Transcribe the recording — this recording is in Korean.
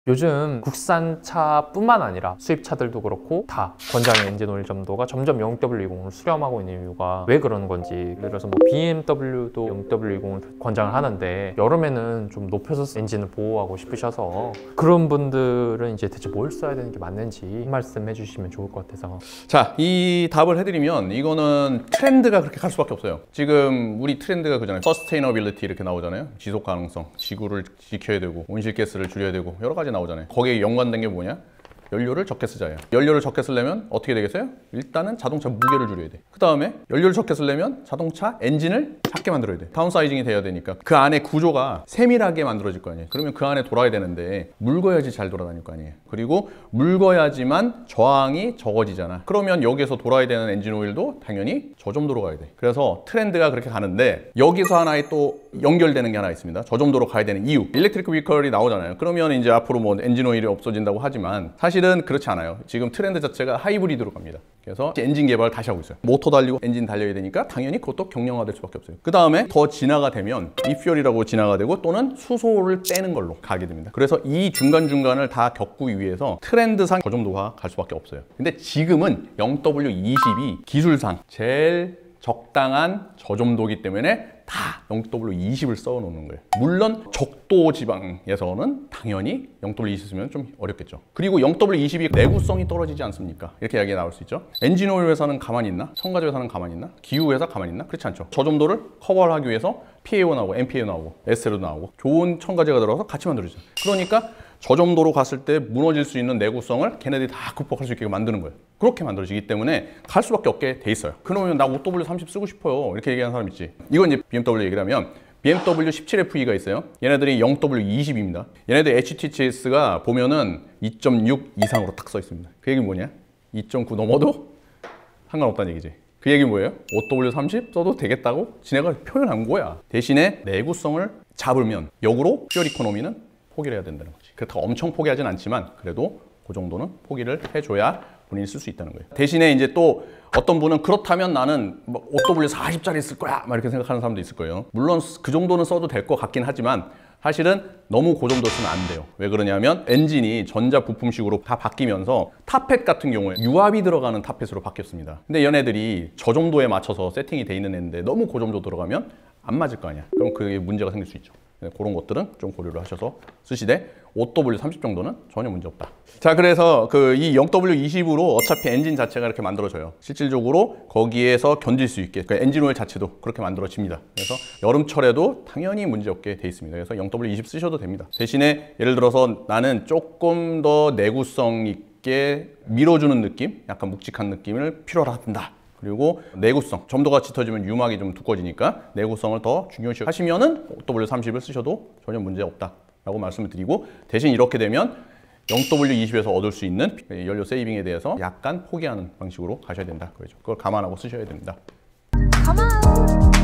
요즘 국산차뿐만 아니라 수입차들도 그렇고 다 권장 엔진 오일 점도가 점점 0W20을 수렴하고 있는 이유가 왜 그러는 건지, 예를 들어서 뭐 BMW도 0W20을 권장을 하는데 여름에는 좀 높여서 엔진을 보호하고 싶으셔서, 그런 분들은 이제 대체 뭘 써야 되는 게 맞는지 한 말씀 해주시면 좋을 것 같아서. 자, 이 답을 해드리면 이거는 트렌드가 그렇게 갈 수밖에 없어요. 지금 우리 트렌드가 그잖아요. 서스테이너빌리티 이렇게 나오잖아요. 지속 가능성, 지구를 지켜야 되고 온실가스를 줄여야 되고 여러 가지 나오잖아요. 거기에 연관된 게 뭐냐? 연료를 적게 쓰자예요. 연료를 적게 쓰려면 어떻게 되겠어요? 일단은 자동차 무게를 줄여야 돼. 그 다음에 연료를 적게 쓰려면 자동차 엔진을 작게 만들어야 돼. 다운사이징이 돼야 되니까 그 안에 구조가 세밀하게 만들어질 거 아니에요. 그러면 그 안에 돌아야 되는데 묽어야지 잘 돌아다닐 거 아니에요. 그리고 묽어야지만 저항이 적어지잖아. 그러면 여기에서 돌아야 되는 엔진 오일도 당연히 저점도로 가야 돼. 그래서 트렌드가 그렇게 가는데, 여기서 하나의 또 연결되는 게 하나 있습니다. 저점도로 가야 되는 이유. 일렉트릭 비컬이 나오잖아요. 그러면 이제 앞으로 뭐 엔진 오일이 없어진다고 하지만 사실은 그렇지 않아요. 지금 트렌드 자체가 하이브리드로 갑니다. 그래서 엔진 개발을 다시 하고 있어요. 모터 달리고 엔진 달려야 되니까 당연히 그것도 경량화될 수밖에 없어요. 그 다음에 더 진화가 되면 리퓨얼이라고 진화가 되고, 또는 수소를 빼는 걸로 가게 됩니다. 그래서 이 중간중간을 다 겪기 위해서 트렌드상 저점도가 갈 수밖에 없어요. 근데 지금은 0W20이 기술상 제일 적당한 저점도이기 때문에 다 0W20을 써 놓는 거예요. 물론 적도 지방에서는 당연히 0W20 쓰면 좀 어렵겠죠. 그리고 0W20이 내구성이 떨어지지 않습니까? 이렇게 이야기가 나올 수 있죠. 엔진 오일 회사는 가만히 있나? 첨가제 회사는 가만히 있나? 기후 회사 가만히 있나? 그렇지 않죠. 저점도를 커버를 하기 위해서 PAO 나오고 MPAO 나오고 SL도 나오고 좋은 첨가제가 들어가서 같이 만들어지죠. 그러니까 저점도로 갔을 때 무너질 수 있는 내구성을 걔네들이 다 극복할 수 있게 만드는 거예요. 그렇게 만들어지기 때문에 갈 수밖에 없게 돼 있어요. 그러면 나 OW30 쓰고 싶어요, 이렇게 얘기하는 사람 있지. 이건 이제 BMW 얘기를 하면 BMW 17FE가 있어요. 얘네들이 0W20입니다. 얘네들 HTHS가 보면은 2.6 이상으로 딱 써 있습니다. 그 얘기는 뭐냐? 2.9 넘어도 상관없다는 얘기지. 그 얘기는 뭐예요? OW30 써도 되겠다고 지네가 표현한 거야. 대신에 내구성을 잡으면 역으로 퓨얼 이코노미는 포기를 해야 된다는 거지. 그렇다고 엄청 포기하진 않지만 그래도 그 정도는 포기를 해줘야 본인이 쓸 수 있다는 거예요. 대신에 이제 또 어떤 분은 그렇다면 나는 뭐 OW40짜리 쓸 거야 막 이렇게 생각하는 사람도 있을 거예요. 물론 그 정도는 써도 될 것 같긴 하지만 사실은 너무 그 정도 쓰면 안 돼요. 왜 그러냐면 엔진이 전자 부품식으로 다 바뀌면서 탑펫 같은 경우에 유압이 들어가는 탑펫으로 바뀌었습니다. 근데 얘네들이 저 정도에 맞춰서 세팅이 돼 있는 애인데 너무 그 정도 들어가면 안 맞을 거 아니야. 그럼 그게 문제가 생길 수 있죠. 그런 것들은 좀 고려를 하셔서 쓰시되 OW30 정도는 전혀 문제 없다. 자, 그래서 이 0W20으로 어차피 엔진 자체가 이렇게 만들어져요. 실질적으로 거기에서 견딜 수 있게 엔진 오일 자체도 그렇게 만들어집니다. 그래서 여름철에도 당연히 문제 없게 돼 있습니다. 그래서 0W20 쓰셔도 됩니다. 대신에 예를 들어서 나는 조금 더 내구성 있게 밀어주는 느낌, 약간 묵직한 느낌을 필요로 한다. 그리고 내구성, 점도가 짙어지면 유막이 좀 두꺼워지니까 내구성을 더 중요시 하시면은 OW30을 쓰셔도 전혀 문제 없다라고 말씀을 드리고, 대신 이렇게 되면 0W20에서 얻을 수 있는 연료 세이빙에 대해서 약간 포기하는 방식으로 가셔야 된다. 그렇죠. 그걸 감안하고 쓰셔야 됩니다.